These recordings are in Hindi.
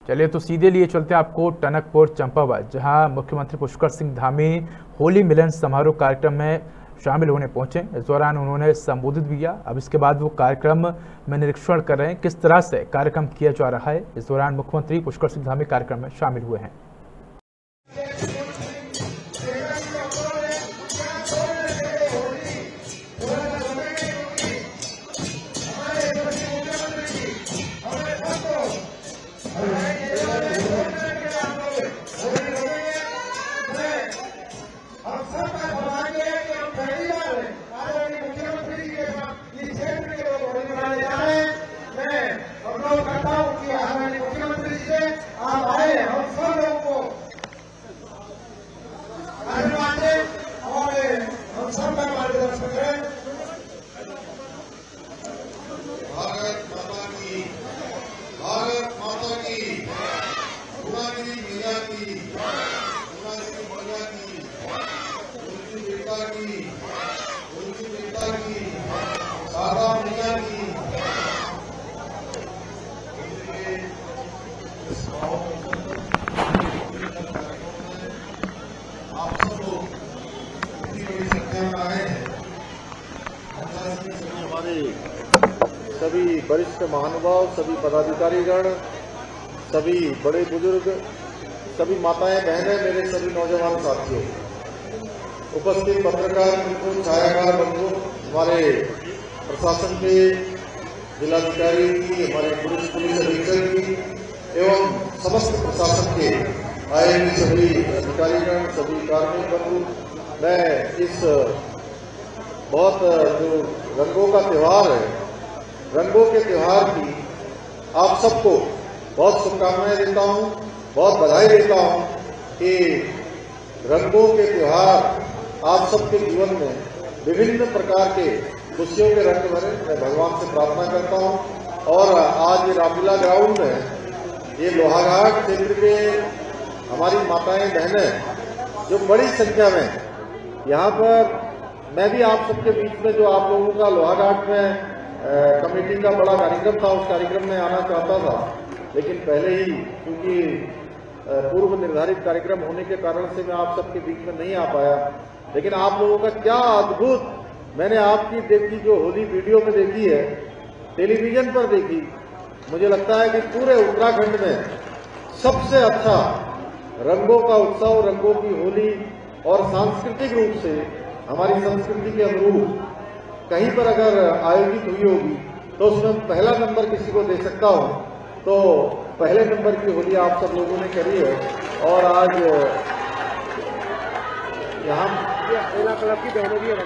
चलिए तो सीधे लिए चलते हैं आपको टनकपुर चंपावत, जहां मुख्यमंत्री पुष्कर सिंह धामी होली मिलन समारोह कार्यक्रम में शामिल होने पहुंचे। इस दौरान उन्होंने संबोधित भी किया। अब इसके बाद वो कार्यक्रम में निरीक्षण कर रहे हैं किस तरह से कार्यक्रम किया जा रहा है। इस दौरान मुख्यमंत्री पुष्कर सिंह धामी कार्यक्रम में शामिल हुए हैं। हमारे सभी वरिष्ठ महानुभाव, सभी पदाधिकारीगण, सभी बड़े बुजुर्ग, सभी माताएं बहनें, मेरे सभी नौजवान साथियों, उपस्थित पत्रकार मित्रों, छायाकार बंधुओं, हमारे प्रशासन के जिलाधिकारी की, हमारे पुलिस अधीक्षक की एवं समस्त प्रशासन के आए सभी अधिकारीगण, सभी कार्मिक बंधु, मैं इस बहुत जो रंगों का त्योहार है, रंगों के त्योहार की आप सबको बहुत शुभकामनाएं देता हूं, बहुत बधाई देता हूं कि रंगों के त्योहार आप सबके जीवन में विभिन्न प्रकार के खुशियों के रंग भरे। मैं भगवान से प्रार्थना करता हूं। और आज ये रामलीला ग्राउंड में, ये लोहाघाट क्षेत्र के हमारी माताएं बहनें जो बड़ी संख्या में यहाँ पर, मैं भी आप सबके बीच में जो आप लोगों का लोहाघाट में कमेटी का बड़ा कार्यक्रम था, उस कार्यक्रम में आना चाहता था, लेकिन पहले ही क्योंकि पूर्व निर्धारित कार्यक्रम होने के कारण से मैं आप सबके बीच में नहीं आ पाया। लेकिन आप लोगों का क्या अद्भुत, मैंने आपकी देखी जो होली वीडियो में देखी है, टेलीविजन पर देखी, मुझे लगता है कि पूरे उत्तराखंड में सबसे अच्छा रंगों का उत्सव, रंगों की होली और सांस्कृतिक रूप से हमारी संस्कृति के अनुरूप कहीं पर अगर आयोजित हुई होगी तो उसमें पहला नंबर किसी को दे सकता हूं, तो पहले नंबर की होली आप सब लोगों ने करी है। और आज यहाँ हरेला क्लब की बहनें भी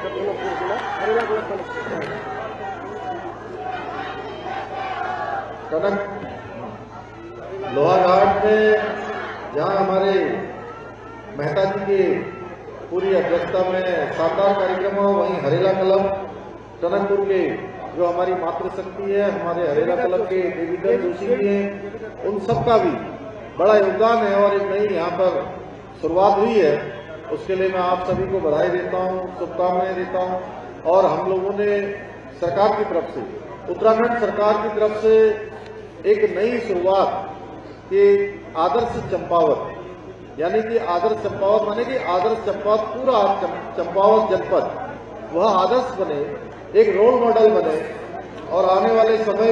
कनक लोहाघाट में, जहाँ हमारे मेहता जी के पूरी अध्यक्षता में शानदार कार्यक्रम हुआ, वहीं हरेला क्लब टनकपुर के जो हमारी मातृशक्ति है, हमारे हरेला क्लब के देवीधर जोशी भी हैं, उन सबका भी बड़ा योगदान है और एक नई यहाँ पर शुरुआत हुई है। उसके लिए मैं आप सभी को बधाई देता हूँ, शुभकामनाएं देता हूँ। और हम लोगों ने सरकार की तरफ से, उत्तराखंड सरकार की तरफ से एक नई शुरुआत के आदर्श चंपावत, यानी कि आदर्श चंपावत माने कि आदर्श चंपावत, पूरा चंपावत जनपद वह आदर्श बने, एक रोल मॉडल बने। और आने वाले समय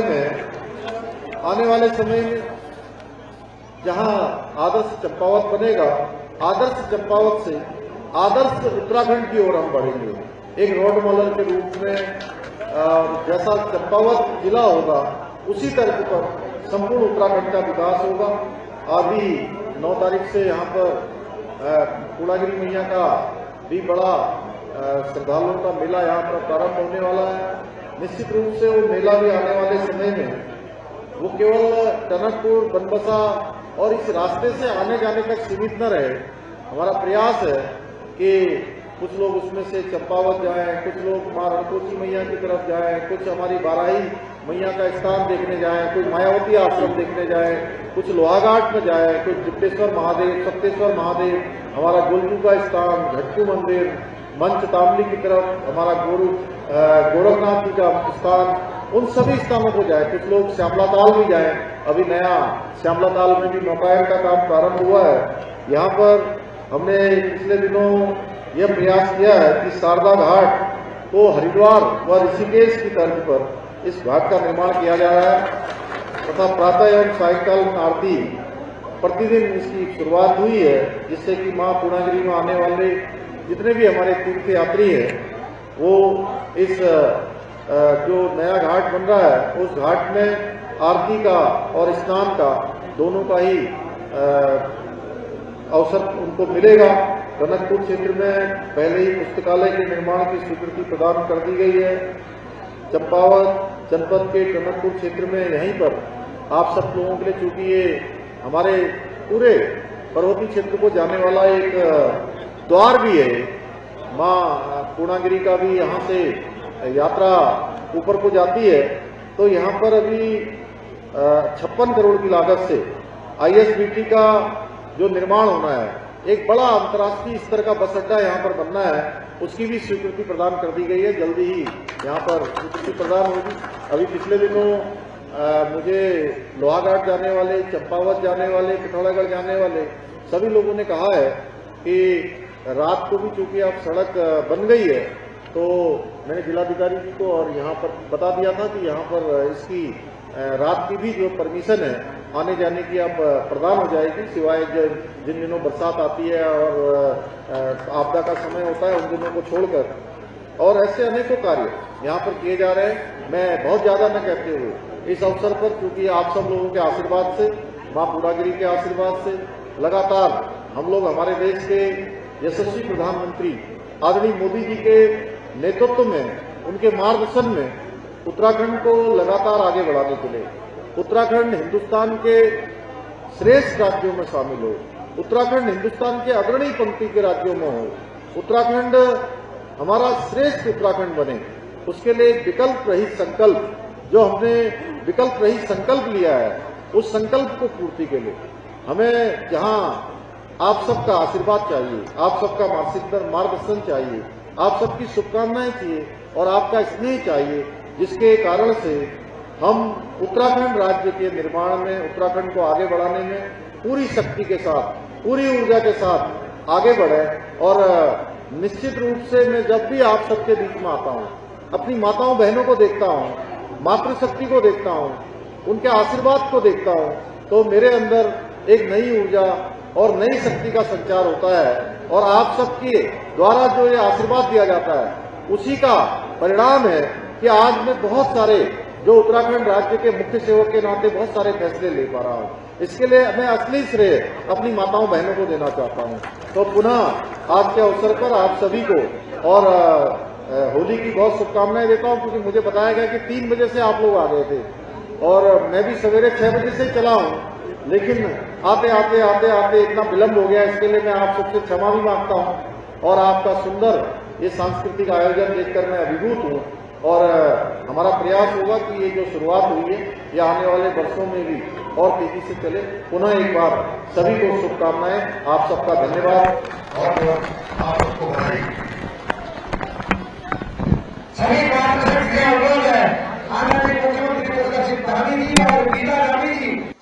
में जहां आदर्श चंपावत बनेगा, आदर्श चंपावत से आदर्श उत्तराखंड की ओर हम बढ़ेंगे। एक रोल मॉडल के रूप में जैसा चंपावत जिला होगा, उसी तरह पर संपूर्ण उत्तराखंड का विकास होगा। अभी 9 तारीख से यहाँ पर पूर्णागिरी मैया का भी बड़ा श्रद्धालुओं का मेला यहाँ पर प्रारंभ होने वाला है। निश्चित रूप से वो मेला भी आने वाले समय में वो केवल टनकपुर, बनबसा और इस रास्ते से आने जाने तक सीमित न रहे। हमारा प्रयास है कि कुछ लोग उसमें से चंपावत जाएं, कुछ लोग मां रणकोसी मैया की तरफ जाएं, कुछ हमारी बाराही मैया का स्थान देखने जाएं, कुछ मायावती आश्रम देखने जाएं, कुछ लोहाघाट में जाएं, कुछ जिप्तेश्वर महादेव, सप्तेश्वर महादेव, हमारा गोलजू का स्थान, झटकू मंदिर, मंच तामली की तरफ हमारा गोरखनाथ जी का स्थान, उन सभी स्थानों को जाए। कुछ लोग श्यामला ताल भी जाए अभी नया श्यामला ताल में भी नौकायन का काम प्रारंभ हुआ है। यहाँ पर हमने पिछले दिनों यह प्रयास किया है कि शारदा घाट को हरिद्वार व ऋषिकेश की तर्ज पर इस घाट का निर्माण किया जा रहा है तथा प्रातः एवं सायंकाल आरती प्रतिदिन इसकी शुरुआत हुई है, जिससे कि मां पूर्णागिरी में आने वाले जितने भी हमारे तीर्थ यात्री हैं वो इस जो नया घाट बन रहा है उस घाट में आरती का और स्नान का दोनों का ही अवसर उनको मिलेगा। टनकपुर क्षेत्र में पहले ही पुस्तकालय के निर्माण की स्वीकृति प्रदान कर दी गई है। चंपावत जनपद के टनकपुर क्षेत्र में यहीं पर आप सब लोगों के लिए, चूंकि ये हमारे पूरे पर्वतीय क्षेत्र को जाने वाला एक द्वार भी है, मां पूर्णागिरी का भी यहाँ से यात्रा ऊपर को जाती है, तो यहाँ पर अभी 56 करोड़ की लागत से ISBT का जो निर्माण होना है, एक बड़ा अंतर्राष्ट्रीय स्तर का बस अड्डा यहाँ पर बनना है, उसकी भी स्वीकृति प्रदान कर दी गई है। जल्दी ही यहाँ पर स्वीकृति प्रदान होगी। अभी पिछले दिनों मुझे लोहाघाट जाने वाले, चंपावत जाने वाले, पिथौरागढ़ जाने वाले सभी लोगों ने कहा है कि रात को भी चूंकि अब सड़क बन गई है, तो मैंने जिलाधिकारी जी को और यहाँ पर बता दिया था कि यहाँ पर इसकी रात की भी जो परमिशन है आने जाने की अब प्रदान हो जाएगी, सिवाय जिन दिनों बरसात आती है और आपदा का समय होता है उन दिनों को छोड़कर। और ऐसे अनेकों कार्य यहाँ पर किए जा रहे हैं। मैं बहुत ज्यादा न कहते हुए इस अवसर पर, क्योंकि आप सब लोगों के आशीर्वाद से, मां पूर्णागिरी के आशीर्वाद से लगातार हम लोग हमारे देश के यशस्वी प्रधानमंत्री आदरणीय मोदी जी के नेतृत्व में, उनके मार्गदर्शन में उत्तराखंड को लगातार आगे बढ़ाने के लिए, उत्तराखंड हिंदुस्तान के श्रेष्ठ राज्यों में शामिल हो, उत्तराखंड हिंदुस्तान के अग्रणी पंक्ति के राज्यों में हो, उत्तराखंड हमारा श्रेष्ठ उत्तराखंड बने, उसके लिए विकल्प रहित संकल्प, जो हमने विकल्प रहित संकल्प लिया है, उस संकल्प को पूर्ति के लिए हमें जहां आप सबका आशीर्वाद चाहिए, आप सबका मार्गदर्शन चाहिए, आप सबकी शुभकामनाएं चाहिए और आपका स्नेह चाहिए, जिसके कारण से हम उत्तराखंड राज्य के निर्माण में, उत्तराखंड को आगे बढ़ाने में पूरी शक्ति के साथ, पूरी ऊर्जा के साथ आगे बढ़े। और निश्चित रूप से मैं जब भी आप सबके बीच में आता हूँ, अपनी माताओं बहनों को देखता हूँ, मातृशक्ति को देखता हूँ, उनके आशीर्वाद को देखता हूँ, तो मेरे अंदर एक नई ऊर्जा और नई शक्ति का संचार होता है। और आप सबके द्वारा जो ये आशीर्वाद दिया जाता है, उसी का परिणाम है कि आज मैं बहुत सारे जो उत्तराखंड राज्य के मुख्य सेवक के नाते बहुत सारे फैसले ले पा रहा हूँ। इसके लिए मैं असली श्रेय अपनी माताओं बहनों को देना चाहता हूँ। तो पुनः आज के अवसर पर आप सभी को और होली की बहुत शुभकामनाएं देता हूँ, क्योंकि मुझे बताया गया कि 3 बजे से आप लोग आ गए थे और मैं भी सवेरे 6 बजे से चला हूँ, लेकिन आते आते आते आते इतना विलम्ब हो गया। इसके लिए मैं आप सबसे क्षमा भी मांगता हूँ और आपका सुंदर ये सांस्कृतिक आयोजन देखकर मैं अभिभूत हूँ। और हमारा प्रयास होगा कि ये जो शुरुआत हुई है ये आने वाले वर्षों में भी और तेजी से चले। पुनः एक बार सभी को शुभकामनाएं, आप सबका धन्यवाद और आप सबको बधाई। सभी मुख्यमंत्री मुख्यमंत्री जी और गीता रानी जी